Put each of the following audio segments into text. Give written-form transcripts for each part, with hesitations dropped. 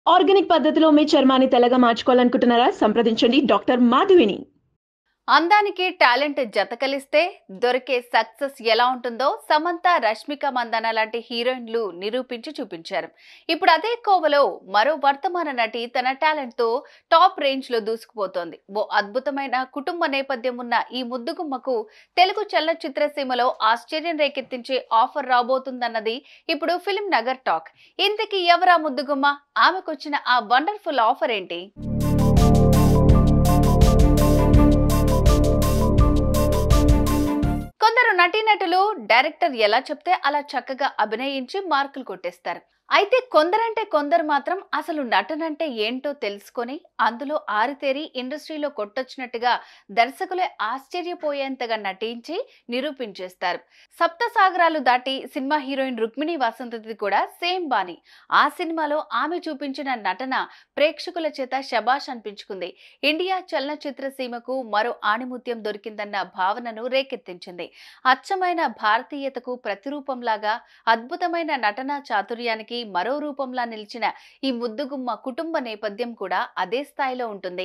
Organic పద్ధతిలో మీ చర్మాన్ని తెల్లగా మార్చుకోవాలనుకుంటున్నారా? సంప్రదించండి డాక్టర్ మాధవిని. అందానికి టాలెంట్ జత కలిస్తే దొరికే సక్సెస్ ఎలా ఉంటుందో సమంత, రష్మిక మందన లాంటి హీరోయిన్లు నిరూపించి చూపించారు. ఇప్పుడు అదే కోవలో మరో వర్తమాన నటి తన టాలెంట్ తో టాప్ రేంజ్ లో దూసుకుపోతోంది. ఓ అద్భుతమైన కుటుంబ నేపథ్యం ఉన్న ఈ ముద్దుగుమ్మకు తెలుగు చలనచిత్ర సీమలో ఆశ్చర్యం రేకెత్తించే ఆఫర్ రాబోతుందన్నది ఇప్పుడు ఫిల్మ్ నగర్ టాక్. ఇంతకీ ఎవరా ముద్దుగుమ్మ? ఆమెకొచ్చిన ఆ వండర్ఫుల్ ఆఫర్ ఏంటి? కొందరు నటీనటులు డైరెక్టర్ ఎలా చెప్తే అలా చక్కగా అభినయించి మార్కులు కొట్టేస్తారు. అయితే కొందరు మాత్రం అసలు నటనంటే ఏంటో తెలుసుకొని అందులో ఆరితేరి ఇండస్ట్రీలో కొట్టొచ్చినట్టుగా దర్శకులే ఆశ్చర్యపోయేంతగా నటించి నిరూపించేస్తారు. సప్త సాగరాలు దాటి సినిమా హీరోయిన్ రుక్మిణి వసంతది కూడా సేమ్ బాణి. ఆ సినిమాలో ఆమె చూపించిన నటన ప్రేక్షకుల చేత శబాష్ అనిపించుకుంది. ఇండియా చలనచిత్ర సీమకు మరో ఆణిముత్యం దొరికిందన్న భావనను రేకెత్తించింది. అచ్చమైన భారతీయతకు ప్రతిరూపంలాగా అద్భుతమైన నటనా చాతుర్యానికి మరో రూపంలా నిలిచిన ఈ ముద్దుగుమ్మ కుటుంబ నేపథ్యం కూడా అదే స్థాయిలో ఉంటుంది.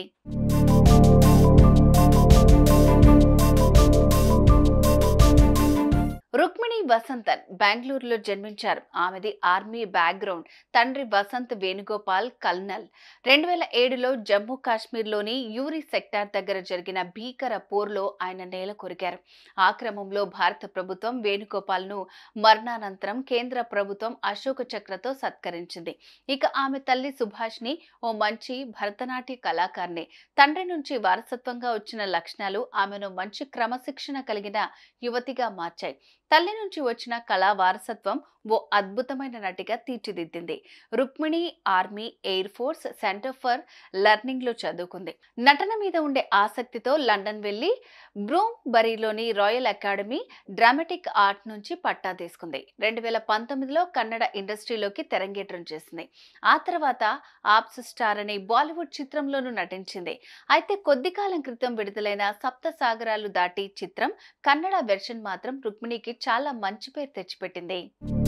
రుక్మిణి వసంతన్ బెంగళూరులో జన్మించారు. ఆమెది ఆర్మీ బ్యాక్గ్రౌండ్. తండ్రి వసంత్ వేణుగోపాల్ కల్నల్. 2007లో జమ్మూ కాశ్మీర్లోని యూరి సెక్టార్ దగ్గర జరిగిన భీకర పోర్లో ఆయన నేల కొరిగారు. ఆ క్రమంలో భారత ప్రభుత్వం వేణుగోపాల్ను మరణానంతరం కేంద్ర ప్రభుత్వం అశోక చక్రతో సత్కరించింది. ఇక ఆమె తల్లి సుభాష్ని ఓ మంచి భరతనాట్య కళాకారిణి. తండ్రి నుంచి వారసత్వంగా వచ్చిన లక్షణాలు ఆమెను మంచి క్రమశిక్షణ కలిగిన యువతిగా మార్చాయి. తల్లి నుంచి వచ్చిన కళా వారసత్వం ఓ అద్భుతమైన నటిగా తీర్చిదిద్దింది. Rukmini army, air force, centre for learning లో చదువుకుంది. నటన మీద ఉండే ఆసక్తితో లండన్ వెళ్లి బ్రూమ్బరీలోని రాయల్ అకాడమీ డ్రామాటిక్ ఆర్ట్ నుంచి పట్టా తీసుకుంది. 2019లో కన్నడ ఇండస్ట్రీలోకి తెరంగేట్రం చేసింది. ఆ తర్వాత ఆప్స్ స్టార్ అనే బాలీవుడ్ చిత్రంలోనూ నటించింది. అయితే కొద్ది కాలం క్రితం విడుదలైన సప్త సాగరాలు దాటి చిత్రం కన్నడ వెర్షన్ మాత్రం రుక్మిణికి చాలా మంచి పేరు తెచ్చిపెట్టింది.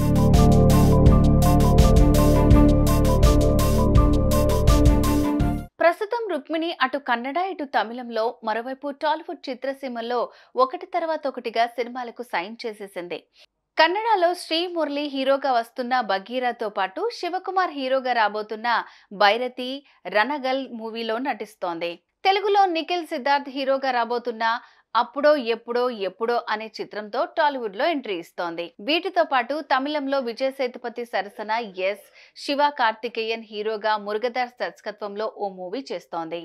ప్రస్తుతం రుక్మిణి అటు కన్నడ, ఇటు తమిళంలో, మరోవైపు టాలీవుడ్ చిత్రసీమల్లో ఒకటి తర్వాత ఒకటిగా సినిమాలకు సైన్ చేసేసింది. కన్నడలో శ్రీ మురళి హీరోగా వస్తున్న బగీరాతో పాటు శివకుమార్ హీరోగా రాబోతున్న భైరతి, రణగల్ మూవీలో నటిస్తోంది. తెలుగులో నిఖిల్ సిద్ధార్థ్ హీరోగా రాబోతున్న అప్పుడో ఎప్పుడో ఎప్పుడో అనే చిత్రంతో టాలీవుడ్ లో ఎంట్రీ ఇస్తోంది. వీటితో పాటు తమిళంలో విజయ్ సేతుపతి సరసన శివ కార్తికేయన్ హీరోగా మురుగదాస్ దర్శకత్వంలో ఓ మూవీ చేస్తోంది.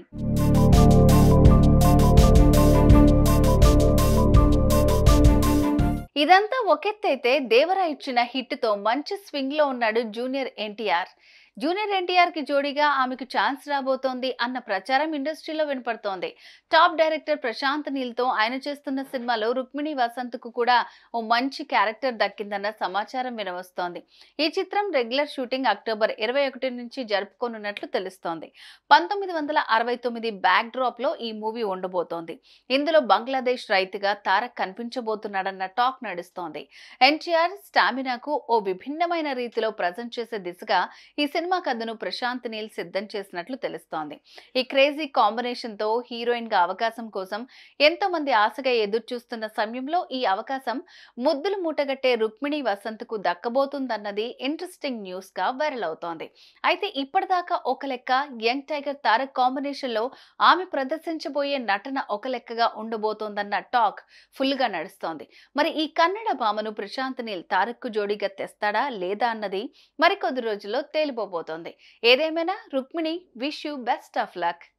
ఇదంతా ఒకెత్తైతే దేవరా ఇచ్చిన హిట్ తో మంచి స్వింగ్ లో ఉన్నాడు జూనియర్ ఎన్టీఆర్. జూనియర్ ఎన్టీఆర్ కి జోడీగా ఆమెకు ఛాన్స్ రాబోతోంది అన్న ప్రచారం ఇండస్ట్రీలో వినపడుతోంది. టాప్ డైరెక్టర్ ప్రశాంత్ నీల్ తో ఆయన చేస్తున్న సినిమాలో రుక్మిణి వసంత్ కు కూడా ఓ మంచి క్యారెక్టర్ దక్కిందన్న సమాచారం వినవస్తోంది. ఈ చిత్రం రెగ్యులర్ షూటింగ్ అక్టోబర్ 21 నుంచి జరుపుకోనున్నట్లు తెలుస్తోంది. 1969 బ్యాక్ డ్రాప్ లో ఈ మూవీ ఉండబోతోంది. ఇందులో బంగ్లాదేశ్ రైతుగా తారక్ కనిపించబోతున్నాడన్న టాక్ నడుస్తోంది. ఎన్టీఆర్ స్టామినాకు ఓ విభిన్నమైన రీతిలో ప్రజెంట్ చేసే దిశగా ఈ సినిమా కథను ప్రశాంత్ నీల్ సిద్ధం చేసినట్లు తెలుస్తోంది. ఈ క్రేజీ కాంబినేషన్ తో హీరోయిన్ గా అవకాశం కోసం ఎంతో మంది ఆశగా ఎదురు చూస్తున్న సమయంలో ఈ అవకాశం ముద్దులు మూటగట్టే రుక్మిణి వసంత్ కు దక్కబోతుందన్నది ఇంట్రెస్టింగ్ న్యూస్ గా వైరల్ అవుతోంది. అయితే ఇప్పటిదాకా ఒక లెక్క యంగ్ టైగర్ తారక్ కాంబినేషన్ లో ఆమె ప్రదర్శించబోయే నటన ఒక లెక్కగా ఉండబోతోందన్న టాక్ ఫుల్ గా నడుస్తోంది. మరి ఈ కన్నడ భామను ప్రశాంత్ నీల్ తారక్ కు జోడీగా తెస్తాడా లేదా అన్నది మరికొద్ది రోజుల్లో తేలిపోబోతోంది. ఏదేమైనా Rukmini, wish you best of luck.